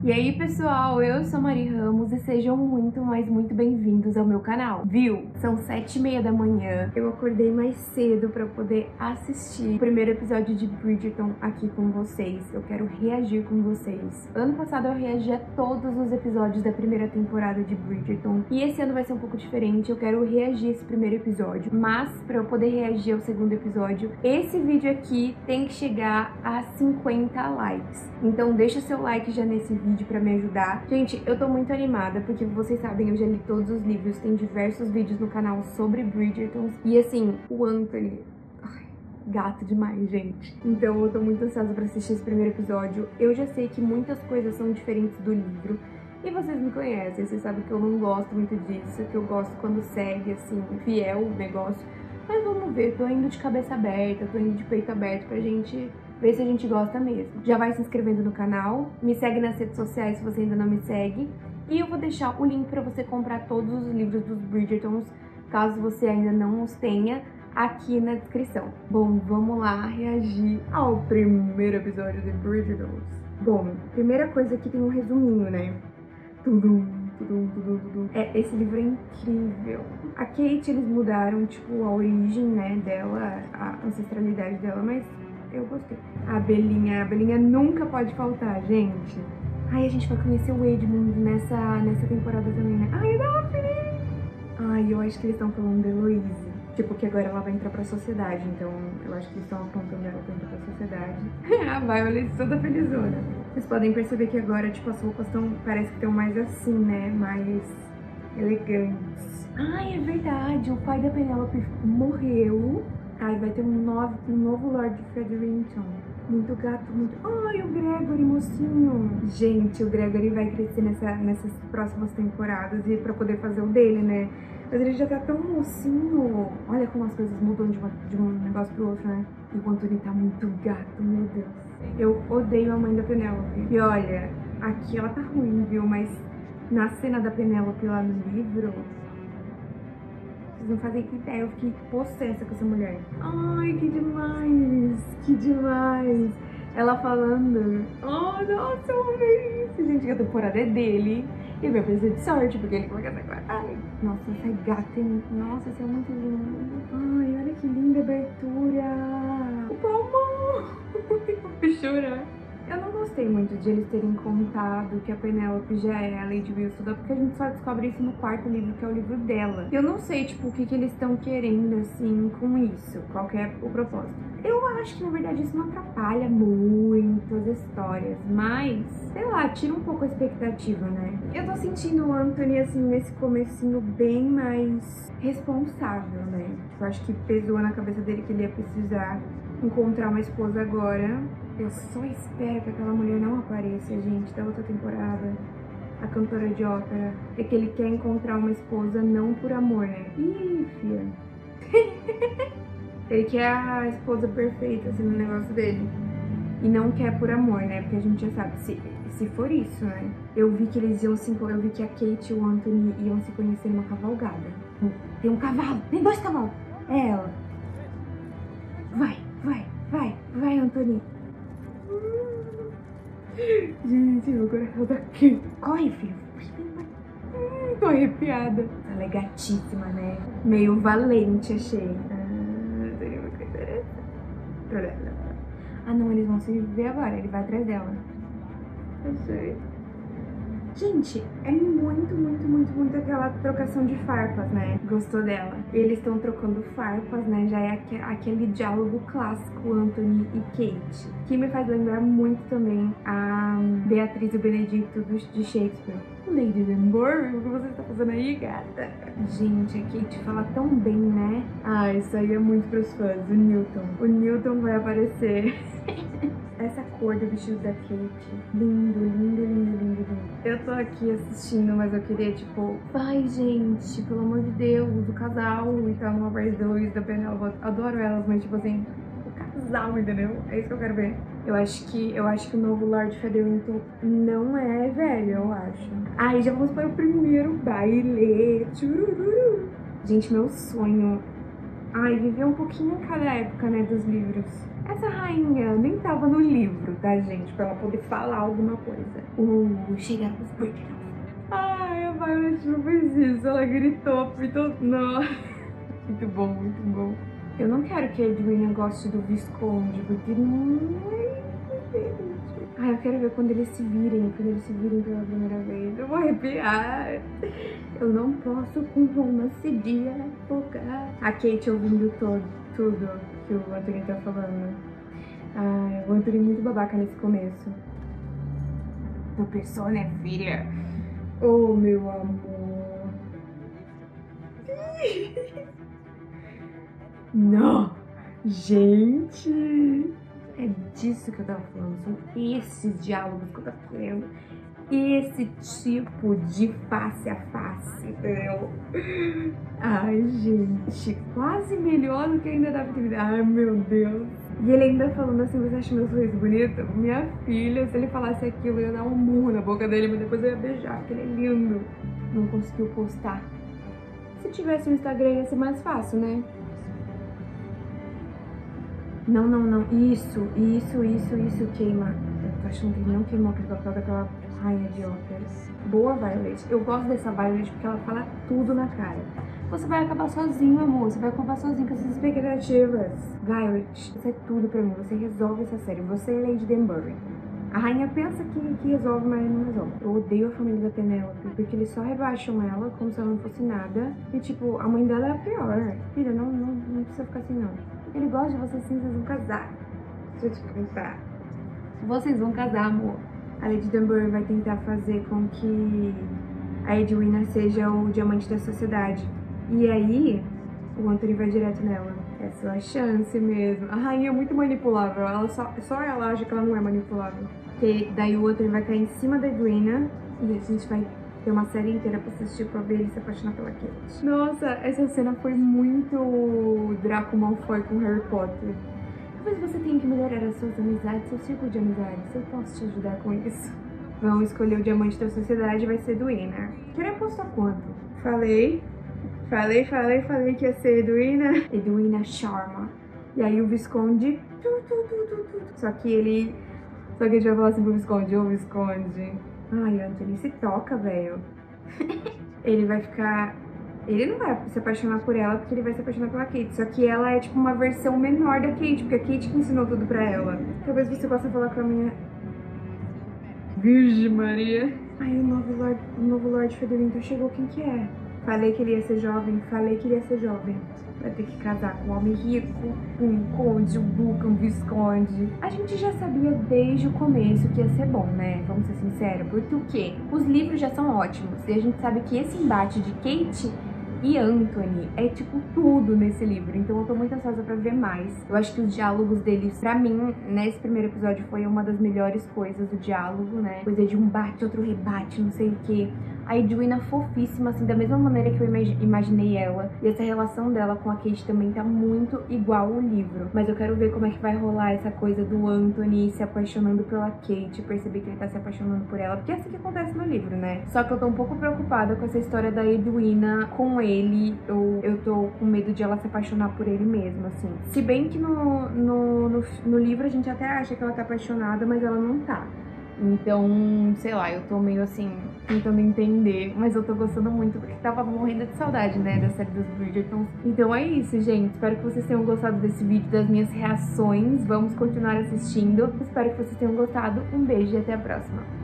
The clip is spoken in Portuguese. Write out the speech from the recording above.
E aí pessoal, eu sou Mari Ramos e sejam muito, mas muito bem-vindos ao meu canal. Viu? São 7h30 da manhã, eu acordei mais cedo pra poder assistir o primeiro episódio de Bridgerton aqui com vocês. Eu quero reagir com vocês. Ano passado eu reagi a todos os episódios da primeira temporada de Bridgerton e esse ano vai ser um pouco diferente, eu quero reagir a esse primeiro episódio. Mas pra eu poder reagir ao segundo episódio, esse vídeo aqui tem que chegar a 50 likes. Então deixa seu like já nesse vídeo pra me ajudar. Gente, eu tô muito animada, porque vocês sabem, eu já li todos os livros, tem diversos vídeos no canal sobre Bridgerton. E assim, o Anthony... ai, gato demais, gente. Então eu tô muito ansiosa pra assistir esse primeiro episódio. Eu já sei que muitas coisas são diferentes do livro. E vocês me conhecem, vocês sabem que eu não gosto muito disso, que eu gosto quando segue, assim, fiel o negócio. Mas vamos ver, tô indo de cabeça aberta, tô indo de peito aberto pra gente... ver se a gente gosta mesmo. Já vai se inscrevendo no canal, me segue nas redes sociais se você ainda não me segue. E eu vou deixar o link pra você comprar todos os livros dos Bridgertons, caso você ainda não os tenha, aqui na descrição. Bom, vamos lá reagir ao primeiro episódio de Bridgertons. Bom, primeira coisa aqui tem um resuminho, né? Esse livro é incrível. A Kate, eles mudaram, tipo, a origem, né, dela, a ancestralidade dela, mas... eu gostei. A Belinha nunca pode faltar, gente. Ai, a gente vai conhecer o Edmund nessa temporada também, né? Ai, Daphne! Ai, eu acho que eles estão falando da Heloise. Tipo, que agora ela vai entrar pra sociedade, então eu acho que eles estão apontando ela pra entrar pra sociedade. A Violet toda felizona. Vocês podem perceber que agora, tipo, as roupas parece que estão mais assim, né? Mais elegantes. Ai, é verdade, o pai da Penélope morreu. Ai, vai ter um novo Lord Featherington. Muito gato, muito... ai, o Gregory, mocinho. Gente, o Gregory vai crescer nessas próximas temporadas e pra poder fazer o dele, né? Mas ele já tá tão mocinho. Olha como as coisas mudam de um negócio pro outro, né? Enquanto ele tá muito gato, meu Deus. Eu odeio a mãe da Penélope. E olha, aqui ela tá ruim, viu? Mas na cena da Penélope lá no livro... vocês não fazem ideia, eu fiquei possessa com essa mulher. Ai, que demais, que demais. Ela falando, oh, nossa, eu amei isso. Gente, que a temporada é dele. E vai precisar de sorte, porque ele vai casar agora. Ai, nossa, essa gata, nossa, essa é muito linda. Ai, olha que linda abertura. O palmo. Eu vou chorar. Eu não gostei muito de eles terem contado que a Penélope já é a Lady Whistledown, porque a gente só descobre isso no quarto livro, que é o livro dela. Eu não sei, tipo, o que eles estão querendo, assim, com isso, qual que é o propósito. Eu acho que, na verdade, isso não atrapalha muito as histórias, mas, sei lá, tira um pouco a expectativa, né? Eu tô sentindo o Anthony, assim, nesse comecinho bem mais responsável, né? Eu acho que pesou na cabeça dele que ele ia precisar encontrar uma esposa agora. Eu só espero que aquela mulher não apareça, gente, da outra temporada, a cantora de ópera. É que ele quer encontrar uma esposa não por amor, né? Ih, fia. Ele quer a esposa perfeita, assim, no negócio dele. E não quer por amor, né? Porque a gente já sabe, se for isso, né? Eu vi que eles iam eu vi que a Kate e o Anthony iam se conhecer numa cavalgada. Tem um cavalo, tem 2 cavalos. É ela. Vai, Anthony. Gente, meu coração tá aqui. Corre, filho. Tô arrepiada. Ela é gatíssima, né? Meio valente, achei. Seria uma coisa interessante. Ah, não, eles vão se ver agora. Ele vai atrás dela. Achei. Gente, é muito aquela trocação de farpas, né? Gostou dela? Eles estão trocando farpas, né? Já é aquele diálogo clássico, Anthony e Kate. Que me faz lembrar muito também a Beatriz e o Benedito de Shakespeare. Lady Dunbar, o que você tá fazendo aí, gata? Gente, a Kate fala tão bem, né? Ah, isso aí é muito pros fãs, o Newton. O Newton vai aparecer. Essa cor do vestido da Kate, lindo. Eu tô aqui assistindo, mas eu queria, tipo, vai, gente, pelo amor de Deus, o casal e tal, numa parte da Heloise, da Penélope, adoro elas, mas tipo assim, o casal, entendeu? É isso que eu quero ver. Eu acho que o novo Lord Featherington não é velho, eu acho. Aí já vamos para o primeiro baile. Tchururu. Gente, meu sonho Ai, viveu um pouquinho em cada época, né, dos livros. Essa rainha nem tava no livro, tá, gente? Pra ela poder falar alguma coisa. Chegaram os Bridgerton. Ai, a Violet não fez isso. Ela gritou. Não. Muito bom, muito bom. Eu não quero que a Edwina goste do Visconde, porque... Ai, eu quero ver quando eles se virem pela primeira vez. Eu vou arrepiar. Eu não posso com romance de época. A Kate ouvindo tudo que o Anthony tá falando. Ai, o Anthony é muito babaca nesse começo. Tua persona é filha. Oh, meu amor. Não! Gente! É disso que eu tava falando. São esses diálogos que eu tava querendo. Esse tipo de face a face, entendeu? Ai, gente. Quase melhor do que ainda da vida. Ai, meu Deus. E ele ainda falando assim, você acha meu sorriso bonito? Minha filha, se ele falasse aquilo, eu ia dar um murro na boca dele, mas depois eu ia beijar, porque ele é lindo. Não conseguiu postar. Se tivesse um Instagram ia ser mais fácil, né? Não. Isso queima. Eu tô achando que ele não queimou aquele papel daquela rainha de ópera. Boa, Violet. Eu gosto dessa Violet porque ela fala tudo na cara. Você vai acabar sozinho, amor. Você vai acabar sozinho com essas expectativas. Violet, isso é tudo pra mim. Você resolve essa série. Você é Lady Danbury. A rainha pensa que resolve, mas não resolve. Eu odeio a família da Penélope, porque eles só rebaixam ela como se ela não fosse nada. E tipo, a mãe dela é a pior. Filha, não precisa ficar assim, não. Ele gosta de você sim, vocês vão casar. Deixa eu te contar. Vocês vão casar, amor. A Lady Danbury vai tentar fazer com que a Edwina seja o diamante da sociedade. E aí, o Anthony vai direto nela. É sua chance mesmo. A rainha é muito manipulável. Ela só ela acha que ela não é manipulável. Porque daí o Anthony vai cair em cima da Edwina. E a gente vai ter uma série inteira pra assistir, pra ver ele se apaixonar pela Kate. Nossa, essa cena foi muito Draco Malfoy com Harry Potter. Talvez você tenha que melhorar as suas amizades, seu círculo de amizades. Eu posso te ajudar com isso. Vão escolher o diamante da sociedade, vai ser Edwina. Queria apostar quanto? Falei que ia ser Edwina Sharma. E aí o Visconde... Só que a gente vai falar assim pro Visconde, ô Visconde... Ai, Anthony, se toca, velho. Ele vai ficar... Ele não vai se apaixonar por ela, porque ele vai se apaixonar pela Kate. Só que ela é tipo uma versão menor da Kate, porque a Kate que ensinou tudo pra ela. Talvez você possa falar com a minha... Virgem Maria. Ai, o novo Lord Federico chegou, quem que é? Falei que ele ia ser jovem, Vai ter que casar com um homem rico, com um conde, um duque, um visconde. A gente já sabia desde o começo que ia ser bom, né? Vamos ser sinceros. Porque o quê? Os livros já são ótimos. E a gente sabe que esse embate de Kate e Anthony é tipo tudo nesse livro, então eu tô muito ansiosa pra ver mais. Eu acho que os diálogos deles, pra mim, nesse primeiro episódio foi uma das melhores coisas do diálogo, né? Coisa de um bate, outro rebate, não sei o que. A Edwina fofíssima, assim, da mesma maneira que eu imaginei ela. E essa relação dela com a Kate também tá muito igual ao livro. Mas eu quero ver como é que vai rolar essa coisa do Anthony se apaixonando pela Kate, perceber que ele tá se apaixonando por ela, porque é assim que acontece no livro, né? Só que eu tô um pouco preocupada com essa história da Edwina com ele. Eu tô com medo de ela se apaixonar por ele mesmo, assim. Se bem que no livro a gente até acha que ela tá apaixonada, mas ela não tá. Então, sei lá, eu tô meio assim, tentando entender, mas eu tô gostando muito, porque tava morrendo de saudade, né, da série dos Bridgerton. Então é isso, gente, espero que vocês tenham gostado desse vídeo, das minhas reações, vamos continuar assistindo. Espero que vocês tenham gostado, um beijo e até a próxima.